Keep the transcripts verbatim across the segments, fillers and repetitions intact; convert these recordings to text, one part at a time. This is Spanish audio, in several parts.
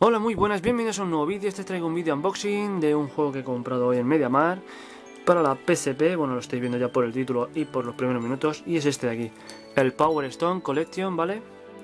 Hola, muy buenas, bienvenidos a un nuevo vídeo. Este traigo un vídeo unboxing de un juego que he comprado hoy en MediaMarkt para la P S P. Bueno, lo estáis viendo ya por el título y por los primeros minutos. Y es este de aquí, el Power Stone Collection, ¿vale?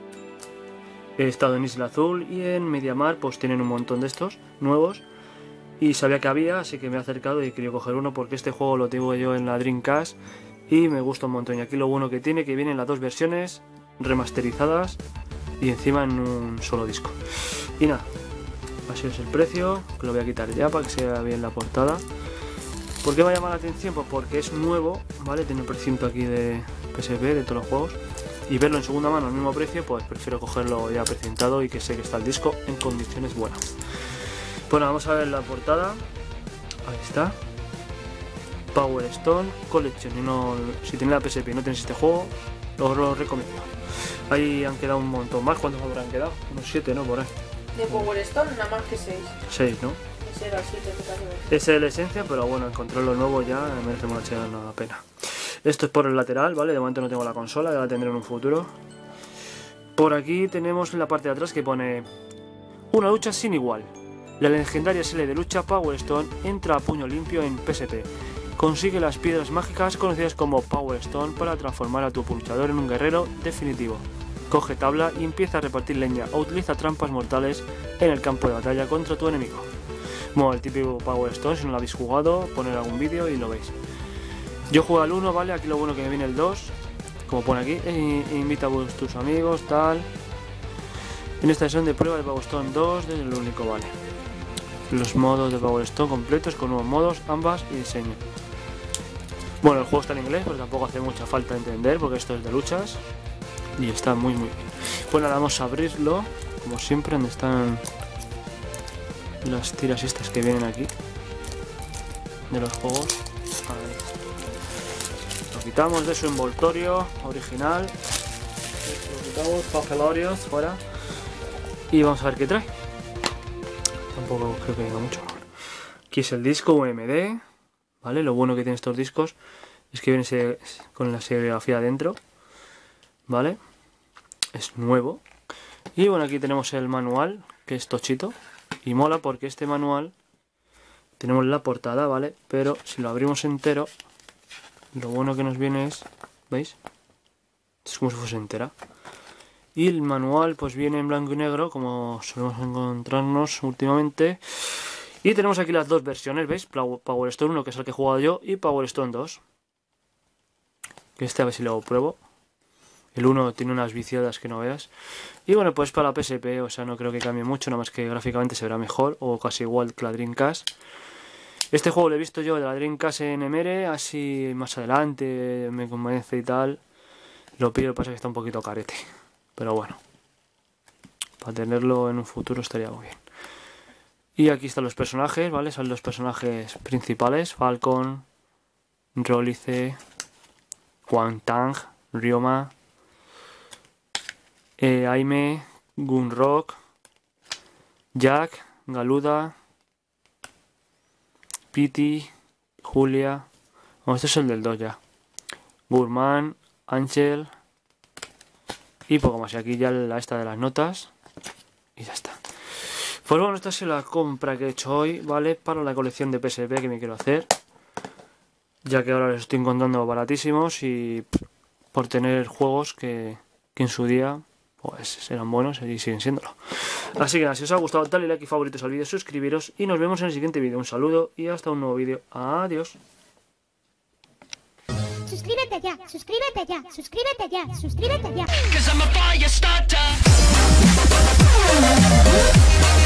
He estado en Isla Azul y en MediaMarkt pues tienen un montón de estos nuevos. Y sabía que había, así que me he acercado y quería coger uno porque este juego lo tengo yo en la Dreamcast y me gusta un montón. Y aquí lo bueno que tiene, que vienen las dos versiones remasterizadas y encima en un solo disco. Y nada, así es el precio, que lo voy a quitar ya para que se vea bien la portada. ¿Por qué me ha llamado la atención? Pues porque es nuevo, ¿vale? Tiene el precio aquí de P S P, de todos los juegos. Y verlo en segunda mano al mismo precio, pues prefiero cogerlo ya precintado y que sé que está el disco en condiciones buenas. Bueno, vamos a ver la portada. Ahí está. Power Stone Collection. Y no, si tenéis la P S P y no tenéis este juego, os lo recomiendo. Ahí han quedado un montón más. ¿Cuántos habrán quedado? Unos siete, ¿no? Por ahí. De Power Stone nada más que seis. seis, ¿no? Ese era el siete, Esa es la esencia, pero bueno, encontrarlo nuevo ya merece mucha la pena. Esto es por el lateral, ¿vale? De momento no tengo la consola, ya la tendré en un futuro. Por aquí tenemos en la parte de atrás que pone una lucha sin igual. La legendaria serie de lucha Power Stone entra a puño limpio en P S P. Consigue las piedras mágicas conocidas como Power Stone para transformar a tu luchador en un guerrero definitivo. Coge tabla y empieza a repartir leña o utiliza trampas mortales en el campo de batalla contra tu enemigo. Bueno, el típico Power Stone, si no lo habéis jugado, poner algún vídeo y lo veis. Yo juego al uno, ¿vale? Aquí lo bueno que me viene el dos, como pone aquí, e invita a tus amigos, tal. En esta sesión de prueba de Power Stone dos, desde el único, ¿vale? Los modos de Power Stone completos con nuevos modos, ambas y diseño. Bueno, el juego está en inglés, pero tampoco hace mucha falta entender porque esto es de luchas. Y está muy muy bien. Bueno, ahora vamos a abrirlo, como siempre, donde están las tiras estas que vienen aquí de los juegos. Ahí. Lo quitamos de su envoltorio original, lo quitamos, papelarios fuera y vamos a ver qué trae. Tampoco creo que venga mucho. Aquí es el disco U M D, ¿vale? Lo bueno que tienen estos discos es que viene con la serigrafía dentro, ¿vale? Es nuevo. Y bueno, aquí tenemos el manual, que es tochito. Y mola porque este manual tenemos la portada, ¿vale? Pero si lo abrimos entero, lo bueno que nos viene es, ¿veis? Es como si fuese entera. Y el manual pues viene en blanco y negro, como solemos encontrarnos últimamente. Y tenemos aquí las dos versiones, ¿veis? Power Stone uno, que es el que he jugado yo, y Power Stone dos. Que este a ver si lo pruebo. El uno tiene unas viciadas que no veas. Y bueno, pues para la P S P, o sea, no creo que cambie mucho, nada más que gráficamente se verá mejor, o casi igual que la Dreamcast. Este juego lo he visto yo de la Dreamcast en Emere, así más adelante, me convence y tal. Lo pillo, lo que pasa es que está un poquito carete. Pero bueno, para tenerlo en un futuro estaría muy bien. Y aquí están los personajes, ¿vale? Son los personajes principales: Falcon, Rolice, Quan Tang, Ryoma, eh, Aime, Gunrock, Jack, Galuda, Pity, Julia. Bueno, este es el del dos ya. Gurman, Angel y poco más. Y aquí ya la esta de las notas y ya está. Pues bueno, esta es la compra que he hecho hoy, ¿vale? Para la colección de P S P que me quiero hacer, ya que ahora los estoy encontrando baratísimos y por tener juegos que, que en su día pues eran buenos y siguen siéndolo. Así que nada, si os ha gustado, dale like y favoritos al vídeo, suscribiros y nos vemos en el siguiente vídeo. Un saludo y hasta un nuevo vídeo. Adiós. Suscríbete ya, suscríbete ya, suscríbete ya, suscríbete ya.